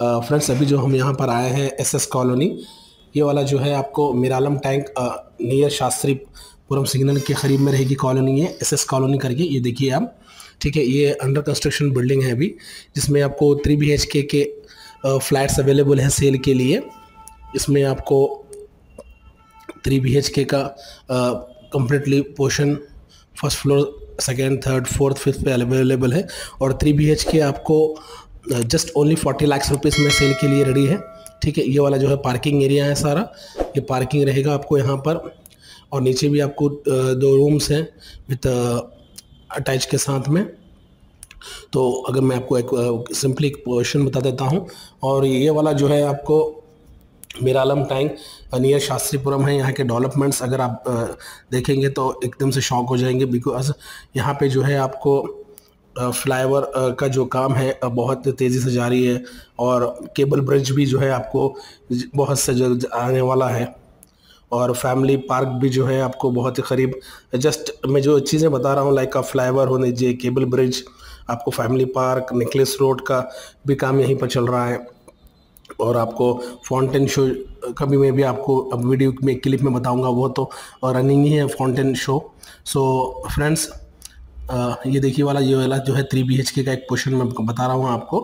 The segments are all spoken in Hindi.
फ्रेंड्स अभी जो हम यहाँ पर आए हैं एसएस कॉलोनी, ये वाला जो है आपको Miralam tank near Shastripuram signal के करीब में रहेगी कॉलोनी है, एसएस कॉलोनी करके। ये देखिए आप, ठीक है, ये अंडर कंस्ट्रक्शन बिल्डिंग है अभी, जिसमें आपको 3 BHK के फ्लैट्स अवेलेबल हैं सेल के लिए। इसमें आपको 3 BHK का completely portion first floor, second, third, fourth, fifth पे अवेलेबल है। और 3 BHK आपको जस्ट ओनली 40 लाख रुपीज़ में सेल के लिए रेडी है। ठीक है, ये वाला जो है पार्किंग एरिया है सारा, ये पार्किंग रहेगा आपको यहाँ पर। और नीचे भी आपको 2 रूम्स हैं विथ अटैच के साथ में। तो अगर मैं आपको एक सिंपली एक पोर्शन बता देता हूँ, और ये वाला जो है आपको मिरालम टैंक नियर शास्त्रीपुरम है। यहाँ के डेवलपमेंट्स अगर आप देखेंगे तो एकदम से शॉक हो जाएंगे, बिकॉज यहाँ पे जो है आपको फ्लाईओवर का जो काम है बहुत तेज़ी से जारी है, और केबल ब्रिज भी जो है आपको बहुत से जल्द आने वाला है, और फैमिली पार्क भी जो है आपको बहुत ही करीब। जस्ट मैं जो चीज़ें बता रहा हूँ लाइक फ्लाईओवर होने चाहिए, केबल ब्रिज, आपको फैमिली पार्क, नेकलेस रोड का भी काम यहीं पर चल रहा है। और आपको फाउंटेन शो का भी मैं भी आपको अब वीडियो में क्लिप में बताऊंगा, वो तो रनिंग ही है फाउंटेन शो। सो फ्रेंड्स ये देखिए वाला, ये वाला जो है 3 BHK का एक पोर्शन मैं बता रहा हूँ आपको।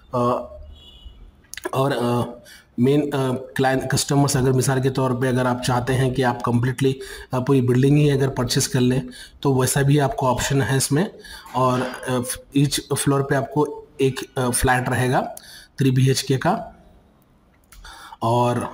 और मेन क्लाइंट कस्टमर्स अगर मिसाल के तौर पे अगर आप चाहते हैं कि आप कम्प्लीटली पूरी बिल्डिंग ही अगर परचेस कर लें तो वैसा भी आपको ऑप्शन है इसमें। और ईच फ्लोर पे आपको एक फ्लैट रहेगा 3 BHK का। और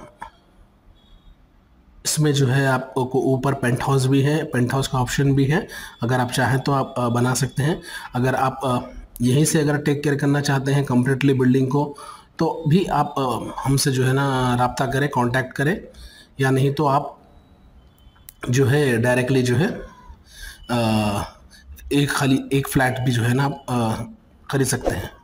इसमें जो है आपको ऊपर पेंट हाउस भी है, पेंट हाउस का ऑप्शन भी है, अगर आप चाहें तो आप बना सकते हैं। अगर आप यहीं से अगर टेक केयर करना चाहते हैं कम्प्लीटली बिल्डिंग को, तो भी आप हमसे जो है ना रब्ता करें, कांटेक्ट करें, या नहीं तो आप जो है डायरेक्टली जो है एक फ्लैट भी जो है ना खरीद सकते हैं।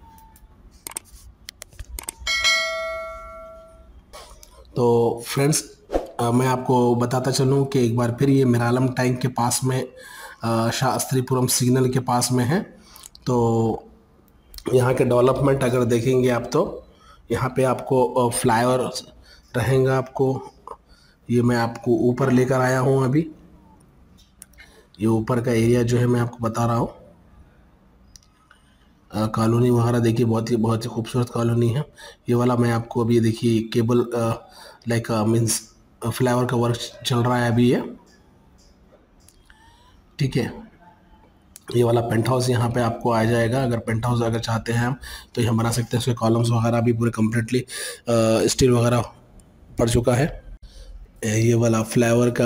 तो फ्रेंड्स मैं आपको बताता चलूँ कि एक बार फिर ये मिरालम टैंक के पास में शास्त्रीपुरम सिग्नल के पास में है। तो यहाँ के डेवलपमेंट अगर देखेंगे आप तो यहाँ पे आपको फ्लाईओवर रहेगा आपको। ये मैं आपको ऊपर लेकर आया हूँ अभी, ये ऊपर का एरिया जो है मैं आपको बता रहा हूँ। कॉलोनी वगैरह देखिए बहुत ही खूबसूरत कॉलोनी है। ये वाला मैं आपको अभी देखिए केबल लाइक मीन्स फ्लाईओवर का वर्क चल रहा है अभी ये, ठीक है। ये वाला पेंट हाउस यहाँ पे आपको आ जाएगा। अगर पेंट हाउस अगर चाहते हैं हम तो यहाँ बना सकते हैं। उसके कॉलम्स वगैरह भी पूरे कम्प्लीटली स्टील वगैरह पड़ चुका है। ये वाला फ्लाईओवर का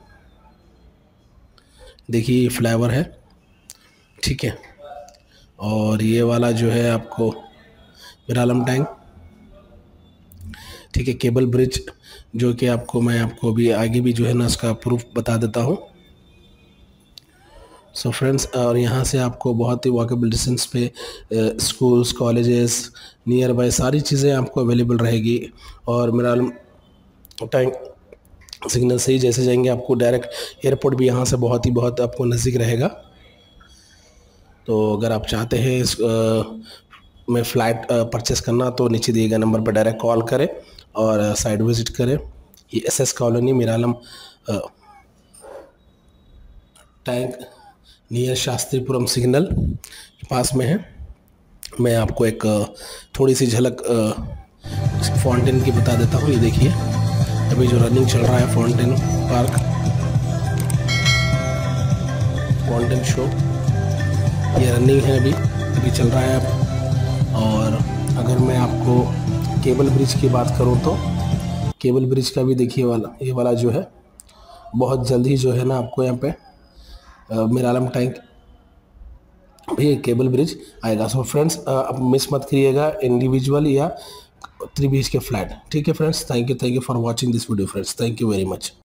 देखिए फ्लाईओवर है, ठीक है। और ये वाला जो है आपको मिरालम टैंक, ठीक है, केबल ब्रिज जो कि मैं आपको अभी आगे भी जो है ना इसका प्रूफ बता देता हूँ। सो फ्रेंड्स, और यहाँ से आपको बहुत ही वॉकेबल डिस्टेंस पे स्कूल्स, कॉलेजेस, नियर बाय सारी चीज़ें आपको अवेलेबल रहेगी। और मिरालम टैंक सिग्नल से ही जैसे जाएंगे आपको डायरेक्ट एयरपोर्ट भी यहाँ से बहुत आपको नज़दीक रहेगा। तो अगर आप चाहते हैं इस में फ़्लैट परचेस करना तो नीचे दिए गए नंबर पर डायरेक्ट कॉल करें और साइट विज़िट करें। ये SS colony Miralam tank near Shastripuram signal के पास में है। मैं आपको एक थोड़ी सी झलक फाउंटेन की बता देता हूँ। ये देखिए अभी जो रनिंग चल रहा है फाउंटेन पार्क, फाउंटेन शो, ये रनिंग है अभी चल रहा है अब। और अगर मैं आपको केबल ब्रिज की बात करूं तो केबल ब्रिज का भी देखिए ये वाला जो है बहुत जल्द ही जो है ना आपको यहाँ पे मिरालम टैंक भी केबल ब्रिज आएगा। सो फ्रेंड्स आप मिस मत करिएगा इंडिविजुअल या 3 BHK फ्लैट, ठीक है friends. Thank you for watching this video friends, thank you very much.